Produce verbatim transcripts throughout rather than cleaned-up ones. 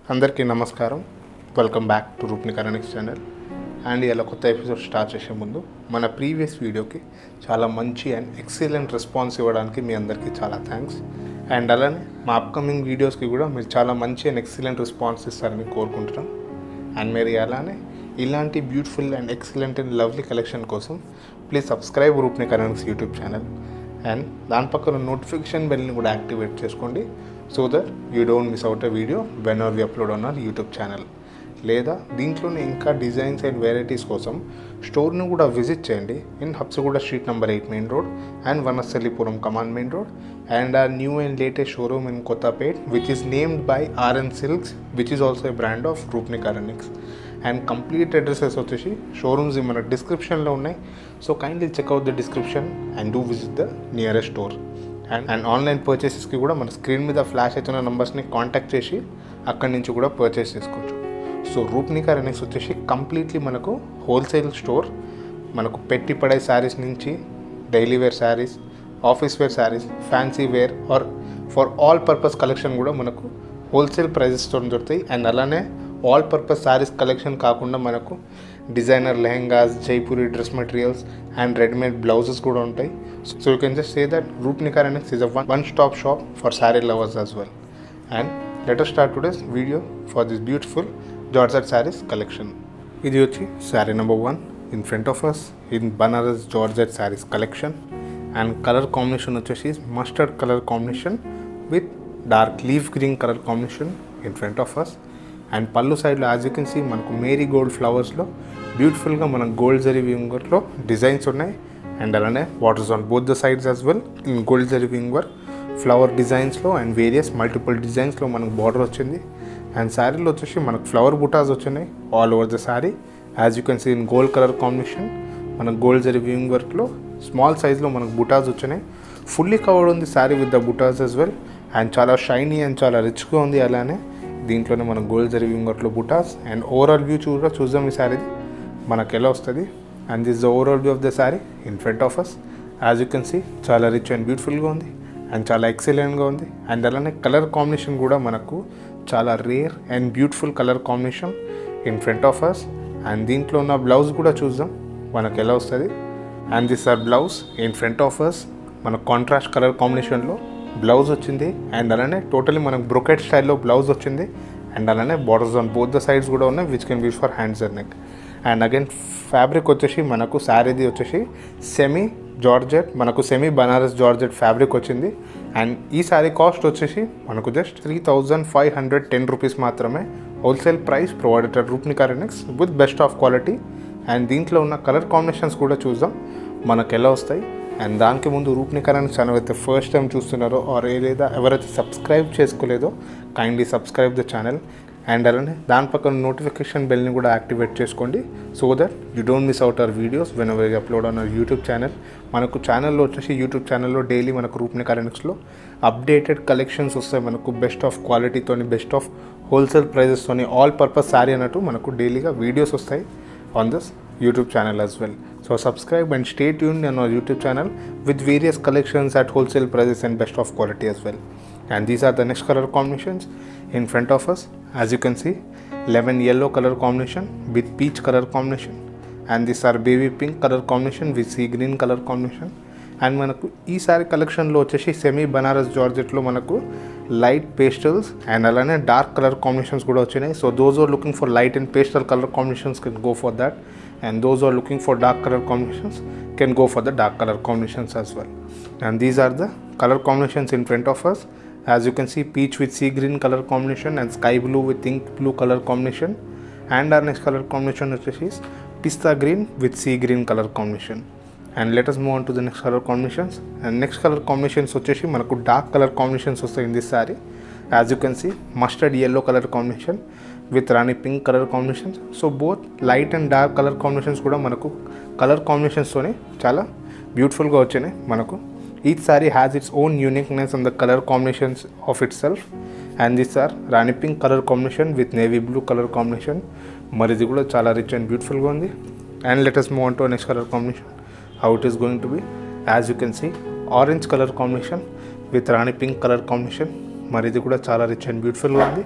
అందరికీ నమస్కారం. Welcome back to రూప్నిక్ అరణిక్స్ ఛానల్. అండ్ ఇలా కొత్త ఎపిసోడ్ స్టార్ట్ చేసే ముందు మన ప్రీవియస్ వీడియోకి చాలా మంచి అండ్ ఎక్సలెంట్ రెస్పాన్స్ ఇవ్వడానికి మీ అందరికీ చాలా థ్యాంక్స్. అండ్ అలానే మా అప్కమింగ్ వీడియోస్కి కూడా మీరు చాలా మంచి అండ్ ఎక్సలెంట్ రెస్పాన్స్ ఇస్తారని కోరుకుంటున్నాం. అండ్ మీరు అలానే ఇలాంటి beautiful and excellent and lovely collection కోసం ప్లీజ్ సబ్స్క్రైబ్ రూప్నిక్ అరణిక్స్ యూట్యూబ్ ఛానల్. అండ్ దాని పక్కన నోటిఫికేషన్ బెల్ని కూడా యాక్టివేట్ చేసుకోండి, so that you don't miss out a video when are we upload on our YouTube channel. లేదా దీంట్లోనే ఇంకా డిజైన్స్ అండ్ వెరైటీస్ కోసం స్టోర్ని కూడా విజిట్ చేయండి in Habsiguda street number eight main road and Vanasthalipuram కమాండ్ main road and are new and latest showroom in Kothapet which is named by RN silks which is also a brand of రూప్నిక్ అరణిక్స్. And complete addresses వచ్చేసి showrooms మన డిస్క్రిప్షన్లో ఉన్నాయి, so kindly check out the description and do visit the nearest store. And and online పర్చేసెస్కి కూడా మన screen మీద ఫ్లాష్ అవుతున్న నెంబర్స్ని కాంటాక్ట్ చేసి అక్కడి నుంచి కూడా పర్చేస్ చేసుకోవచ్చు. సో రూప్నిక్ అరణిక్స్ వచ్చేసి కంప్లీట్లీ మనకు హోల్సేల్ స్టోర్. మనకు పెట్టి పడే శారీస్ నుంచి daily wear saris, office wear saris, fancy wear or for all purpose collection కూడా మనకు హోల్సేల్ ప్రైజెస్తో దొరుకుతాయి. అండ్ అలానే ఆల్ పర్పస్ శారీస్ కలెక్షన్ కాకుండా మనకు designer lehengas, Jaipuri dress materials and readymade blouses కూడా ఉంటాయి. So you can just say that Roopnik Aranix is a one stop shop for sari lovers as well. And let us start today's video for this beautiful georgette saris collection. ఇది వచ్చి sari number one in front of us in Banaras georgette saris collection. And colour combination వచ్చేసి mustard colour combination with dark leaf green colour combination in front of us. And పళ్ళు సైడ్లో as you can see మనకు marigold ఫ్లవర్స్లో బ్యూటిఫుల్గా మన gold zari వింగర్లో designs ఉన్నాయి. And అలానే borders on both the sides as well in gold zari వింగర్ ఫ్లవర్ డిజైన్స్లో అండ్ వేరియస్ మల్టిపుల్ డిజైన్స్లో మనకు బార్డర్ వచ్చింది. అండ్ శారీలో వచ్చేసి మనకు ఫ్లవర్ బుటాస్ వచ్చినాయి all over the sari as you can see in gold colour combination. మనకు గోల్డ్ జరీ వింగ్ వర్క్లో స్మాల్ సైజ్లో మనకు బుటాస్ వచ్చినాయి. ఫుల్లీ కవర్డ్ ఉంది sari with the butas as well. And చాలా షైనీ అండ్ చాలా రిచ్గా ఉంది. అలానే దీంట్లోనే మన గోల్డ్ జరీ వింగర్లో బుటాస్. అండ్ ఓవరాల్ వ్యూ చూడ చూద్దాం ఈ శారీది మనకు ఎలా వస్తుంది. And this the overall view of the sari in front of us as you can see చాలా రిచ్ అండ్ బ్యూటిఫుల్గా ఉంది అండ్ చాలా ఎక్సలెంట్గా ఉంది. అండ్ అలానే కలర్ కాంబినేషన్ కూడా మనకు చాలా rare and beautiful colour combination in front of us. And దీంట్లో ఉన్న బ్లౌజ్ కూడా చూద్దాం మనకు ఎలా వస్తుంది. And this are blouse in front of us మనకు కాంట్రాస్ట్ కలర్ కాంబినేషన్లో బ్లౌజ్ వచ్చింది. అండ్ అలానే టోటలీ మనకు బ్రొకెట్ స్టైల్లో బ్లౌజ్ వచ్చింది. అండ్ అలానే borders on both the sides కూడా ఉన్నాయి which can use for hands and neck. And again fabric వచ్చేసి మనకు శారీది వచ్చేసి సెమీ జార్జెట్, మనకు సెమీ బనారస్ జార్జెట్ ఫ్యాబ్రిక్ వచ్చింది. అండ్ ఈ శారీ కాస్ట్ వచ్చేసి మనకు just three thousand five hundred ten rupees మాత్రమే. Wholesale price provided at Roopnik Aranix with best of quality. And దీంట్లో ఉన్న కలర్ కాంబినేషన్స్ కూడా చూద్దాం మనకు ఎలా వస్తాయి. అండ్ దానికి ముందు రూప్నిక్ అరణిక్స్ ఛానల్ అయితే ఫస్ట్ టైం చూస్తున్నారో ఆర్ లేదా ఎవరైతే సబ్స్క్రైబ్ చేసుకోలేదో kindly subscribe the channel. And అలానే దాని పక్కన నోటిఫికేషన్ బెల్ని కూడా యాక్టివేట్ చేసుకోండి, so that you don't miss out our videos whenever upload on our YouTube channel. మనకు ఛానల్లో వచ్చేసి యూట్యూబ్ ఛానల్లో డైలీ మనకు రూప్నిక్ అరణిక్స్లో అప్డేటెడ్ కలెక్షన్స్ వస్తాయి. మనకు బెస్ట్ ఆఫ్ క్వాలిటీతోని, బెస్ట్ ఆఫ్ హోల్సేల్ ప్రైజెస్తోని, ఆల్ పర్పస్ శారీ అన్నట్టు మనకు డైలీగా వీడియోస్ వస్తాయి on this YouTube channel as well. So subscribe and stay tuned on our YouTube channel with various collections at wholesale prices and best of quality as well. And these are the next color combinations in front of us. As you can see, lemon yellow color combination with peach color combination. And these are baby pink color combination with sea green color combination. And మనకు ఈ సారీ కలెక్షన్లో వచ్చేసి semi Banaras జార్జెట్లో మనకు light pastels and అలానే dark colour combinations కూడా వచ్చినాయి. So those are looking for light and pastel colour combinations can go for that. And those are looking for dark colour combinations can go for the dark colour combinations as well. And these are the colour combinations in front of us. As you can see peach with sea green colour combination and sky blue with ink blue colour combination. And our next colour combination వచ్చేసి pista green with sea green colour combination. And let us move on to the next color combinations. And next color combinations వచ్చేసి మనకు dark colour combinations వస్తాయి in this sari. As you can see mustard yellow colour combination with rani pink colour combinations. So both light and dark colour combinations కూడా మనకు colour కాంబినేషన్స్తోనే చాలా బ్యూటిఫుల్గా వచ్చినాయి. మనకు each sari has its own uniqueness and the colour combinations of itself. And this are rani pink colour combination with navy blue colour combination. మరి ఇది కూడా చాలా రిచ్ అండ్ బ్యూటిఫుల్గా ఉంది. And let us move on to next colour combination. How it is going to be, as you can see, orange color combination with Rani pink color combination. మరి ఇది కూడా చాలా రిచ్ అండ్ బ్యూటిఫుల్గా ఉంది.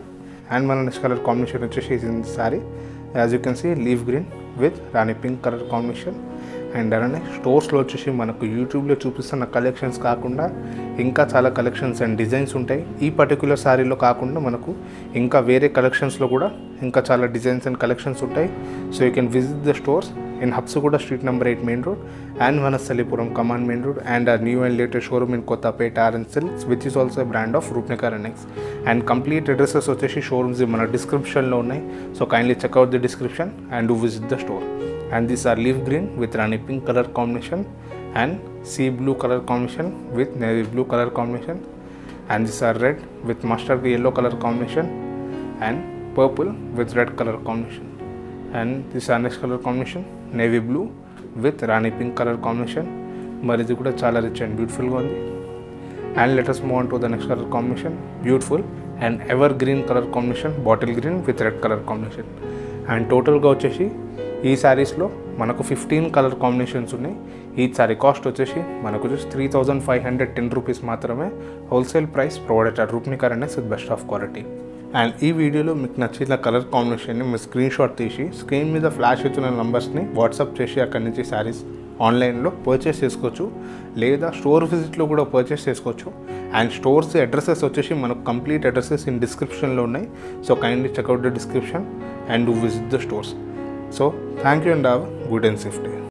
And మన next colour combination వచ్చేసి in sari as you can see leaf green with rani pink colour combination. And అలానే స్టోర్స్లో వచ్చేసి మనకు యూట్యూబ్లో చూపిస్తున్న కలెక్షన్స్ కాకుండా ఇంకా చాలా కలెక్షన్స్ అండ్ డిజైన్స్ ఉంటాయి. ఈ పర్టికులర్ శారీలో కాకుండా మనకు ఇంకా వేరే కలెక్షన్స్లో కూడా ఇంకా చాలా డిజైన్స్ అండ్ కలెక్షన్స్ ఉంటాయి. So you can visit the stores in Habsugoda Street number eight Main Road and Vanasalipuram Command Main Road, and our new and latest showroom in Kottapet R and Silks, which is also a brand of Roopnagar and Next. And complete addresses వచ్చేసి showrooms మన description లో ఉన్నాయి. So kindly check out the description and do visit the store. And these are leaf green with Rani pink color combination and sea blue color combination with navy blue color combination, and these are red with mustard yellow color combination and purple with red color combination. And this is next color combination navy blue with Rani pink color combination. మరి ఇది కూడా చాలా rich and బ్యూటిఫుల్గా ఉంది. And let us move on to the next color combination, beautiful and ever green color combination, bottle green with red color combination. And టోటల్గా వచ్చేసి ఈ శారీస్లో మనకు ఫిఫ్టీన్ కలర్ కాంబినేషన్స్ ఉన్నాయి. ఈ శారీ కాస్ట్ వచ్చేసి మనకు వచ్చేసి three thousand five hundred ten rupees మాత్రమే. Wholesale price provided at Roopnikar and with best of quality. And ఈ వీడియోలో మీకు నచ్చిన కలర్ కాంబినేషన్ని మీరు స్క్రీన్ షాట్ తీసి స్క్రీన్ మీద ఫ్లాష్ ఇచ్చిన నెంబర్స్ని వాట్సాప్ చేసి అక్కడి నుంచి శారీస్ ఆన్లైన్లో పర్చేస్ చేసుకోవచ్చు, లేదా స్టోర్ విజిట్లో కూడా పర్చేస్ చేసుకోవచ్చు. అండ్ స్టోర్స్ అడ్రసెస్ వచ్చేసి మనకు కంప్లీట్ అడ్రసెస్ ఇన్ డిస్క్రిప్షన్లో ఉన్నాయి. So kindly check out the description and do visit the stores. So thank you and have good and safe day.